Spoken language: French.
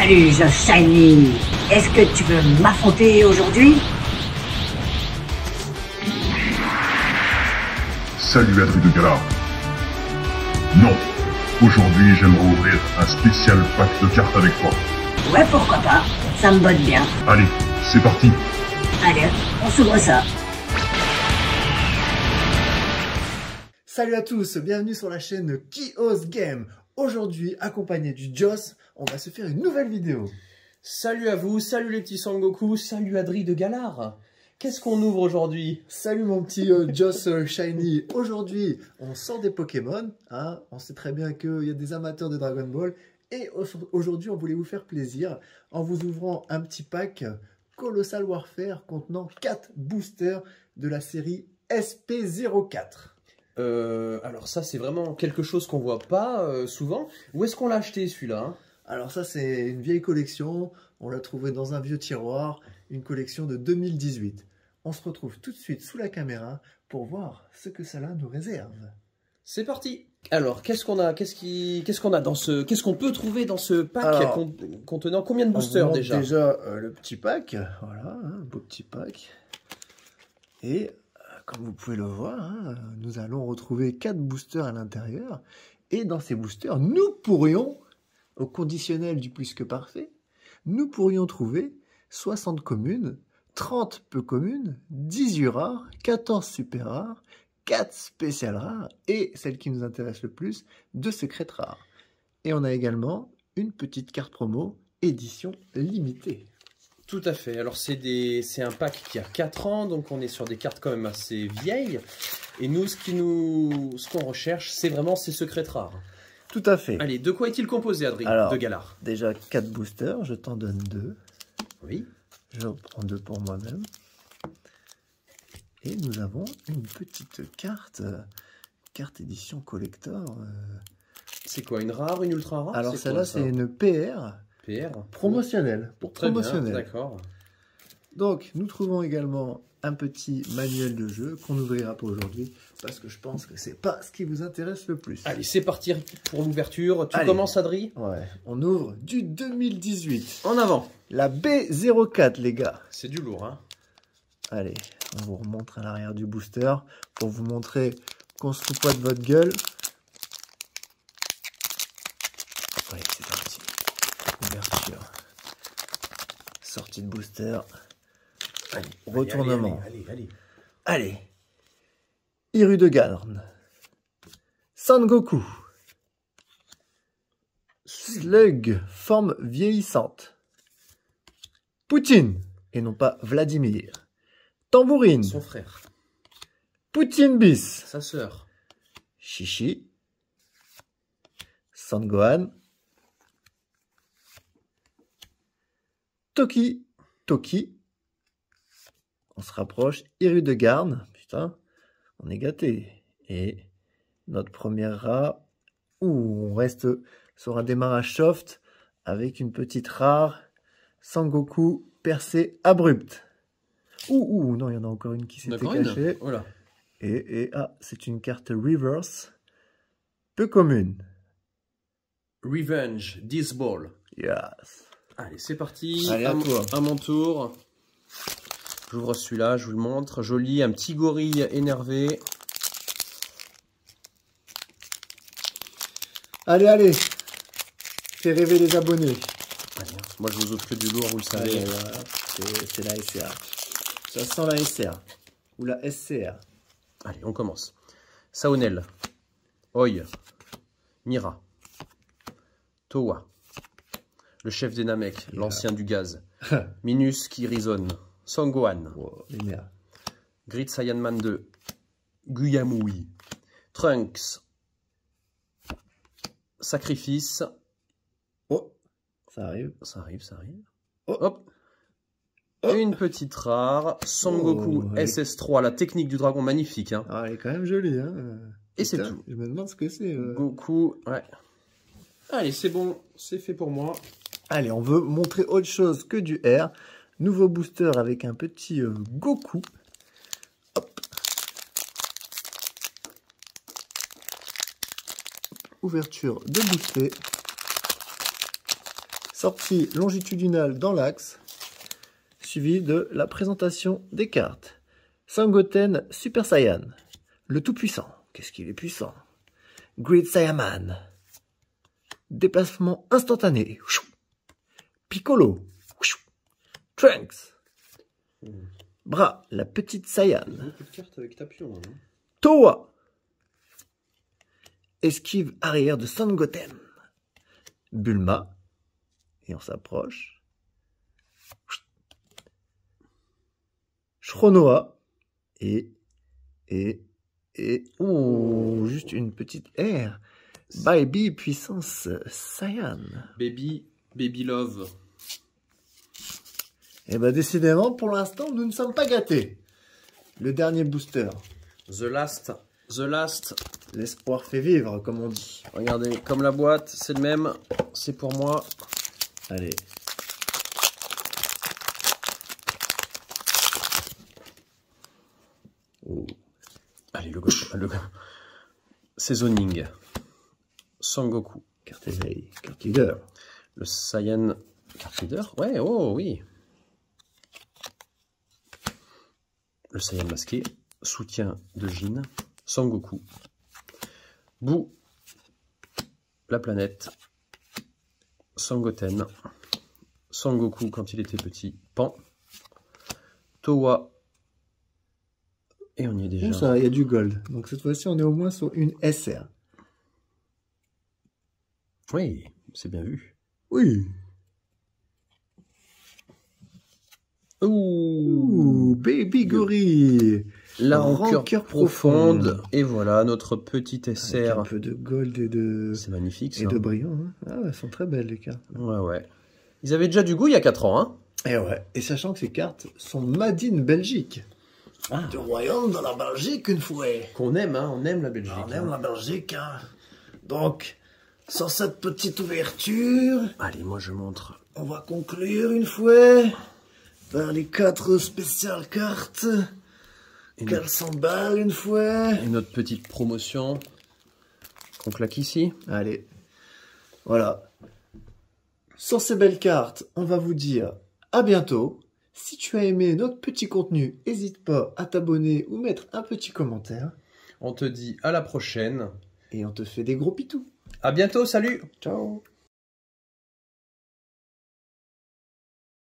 Salut, Josh Shiny. Est-ce que tu veux m'affronter aujourd'hui? Salut Adri de Galar. Non, aujourd'hui j'aimerais ouvrir un spécial pack de cartes avec toi. Ouais, pourquoi pas. Ça me botte bien. Allez, c'est parti. Allez, on s'ouvre ça. Salut à tous, bienvenue sur la chaîne Kios Game. Aujourd'hui, accompagné du Joss, on va se faire une nouvelle vidéo. Salut à vous, salut les petits Sangoku, salut Adri de Galar. Qu'est-ce qu'on ouvre aujourd'hui? Salut mon petit Joss Shiny. Aujourd'hui, on sort des Pokémon. Hein. On sait très bien qu'il y a des amateurs de Dragon Ball. Et aujourd'hui, on voulait vous faire plaisir en vous ouvrant un petit pack Colossal Warfare contenant 4 boosters de la série SP04. Alors ça, c'est vraiment quelque chose qu'on voit pas souvent. Où est-ce qu'on l'a acheté celui-là, hein? Alors ça, c'est une vieille collection. On l'a trouvé dans un vieux tiroir. Une collection de 2018. On se retrouve tout de suite sous la caméra pour voir ce que cela nous réserve. C'est parti. Alors, qu'est-ce qu'on a, qu'est-ce qu'on peut trouver dans ce pack contenant combien de boosters déjà? Déjà le petit pack, voilà, un beau petit pack. Et comme vous pouvez le voir, hein, nous allons retrouver 4 boosters à l'intérieur. Et dans ces boosters, nous pourrions, au conditionnel du plus que parfait, nous pourrions trouver 60 communes, 30 peu communes, 18 rares, 14 super rares, 4 spéciales rares et, celle qui nous intéresse le plus, 2 secrètes rares. Et on a également une petite carte promo édition limitée. Tout à fait. Alors c'est un pack qui a 4 ans, donc on est sur des cartes quand même assez vieilles. Et nous, ce qu'on recherche, c'est vraiment ces secrètes rares. Tout à fait. Allez, de quoi est-il composé, Adrien de Galar? Déjà 4 boosters, je t'en donne 2. Oui. Je prends 2 pour moi-même. Et nous avons une petite carte, carte édition collector. C'est quoi, une rare, une ultra rare? Alors celle-là, c'est une PR. PR Promotionnelle. Pour promotionnelle. D'accord. Donc, nous trouvons également un petit manuel de jeu qu'on n'ouvrira pas aujourd'hui parce que je pense que c'est pas ce qui vous intéresse le plus. Allez, c'est parti pour l'ouverture. Tu commences, Adri? Ouais, on ouvre du 2018. En avant. La B04, les gars. C'est du lourd, hein. Allez, on vous remontre à l'arrière du booster pour vous montrer qu'on se fout pas de votre gueule. Ouais, c'est parti. Ouverture. Sortie de booster. Allez, retournement. Allez. Hiru de Garn. Sangoku. Slug, forme vieillissante. Poutine, et non pas Vladimir. Tambourine. Son frère. Poutine bis. Sa sœur. Chichi. Sangohan. Toki. Toki. On se rapproche. Hiru de Garn. Putain, on est gâté. Et notre première rat. On reste sur un démarrage soft avec une petite rare. Sangoku percée abrupte. Non, il y en a encore une qui s'était cachée. Voilà. Et c'est une carte reverse. Peu commune. Revenge, this ball. Yes. Allez, c'est parti. Allez, à mon tour. J'ouvre celui-là, je vous le montre. Joli, un petit gorille énervé. Allez, allez. Fais rêver les abonnés. Allez, moi, je vous offre que du lourd, vous le savez. Voilà. C'est la SCA. Ça sent la SCA. Ou la SCA. Allez, on commence. Saonel. Oi. Mira. Towa. Le chef des Namek, l'ancien du gaz. Minus qui résonne. Sangohan. Wow, les merdes. Grid Saiyanman 2. Guyamui. Trunks. Sacrifice. Oh, ça arrive. Ça arrive, ça arrive. Oh. Hop. Oh. Une petite rare. Sangoku SS3, la technique du dragon, magnifique. Hein. Ah, elle est quand même jolie. Hein. Et c'est tout. Je me demande ce que c'est. Goku, ouais. Allez, c'est bon, c'est fait pour moi. Allez, on veut montrer autre chose que du R. Nouveau booster avec un petit Goku. Hop. Ouverture de booster. sortie longitudinale dans l'axe, suivi de la présentation des cartes. Sangoten Super Saiyan, le tout-puissant. Qu'est-ce qu'il est puissant? Great Saiyaman, déplacement instantané. Piccolo, Trunks, Bra, la petite Saiyan. Beaucoup de cartes avec Tapion. Hein. Towa, esquive arrière de Sangoten. Bulma, et on s'approche. Shronoa, et, oh, juste une petite R. Baby puissance Saiyan. Baby Love. Et ben décidément, pour l'instant, nous ne sommes pas gâtés. Le dernier booster. The Last. L'espoir fait vivre, comme on dit. Regardez, comme la boîte, c'est le même. C'est pour moi. Allez. Oh. Allez, le Seasoning. Sangoku. Carte éveil, carte leader. Le Saiyan carte leader. Ouais, oh oui. Le Saiyan masqué. Soutien de Jin. Sangoku. Boo. La planète. Sangoten. Sangoku quand il était petit. Pan. Towa. Et on y est déjà. Bon, ça, il y a du gold. Donc cette fois-ci, on est au moins sur une SR. Oui, c'est bien vu. Oui. Ouh, Baby Gorille. La rancœur profonde. profonde. Et voilà notre petit Avec SR. un peu de gold et de, C'est magnifique ça. et de brillant. Hein. Ah, elles sont très belles, les cartes. Ouais. Ils avaient déjà du goût il y a 4 ans. Hein. Et ouais. Et sachant que ces cartes sont made in Belgique. Ah. Du royaume de la Belgique, une fois. Qu'on aime, hein. On aime la Belgique. On aime la Belgique. Hein. Donc, sur cette petite ouverture, Allez, moi je montre. on va conclure une fois par les 4 spéciales cartes. Qu'elles s'emballent une fois. Et notre petite promotion qu'on claque ici. Allez, voilà. Sur ces belles cartes, on va vous dire à bientôt. Si tu as aimé notre petit contenu, n'hésite pas à t'abonner ou mettre un petit commentaire. On te dit à la prochaine. Et on te fait des gros pitous. À bientôt, salut! Ciao!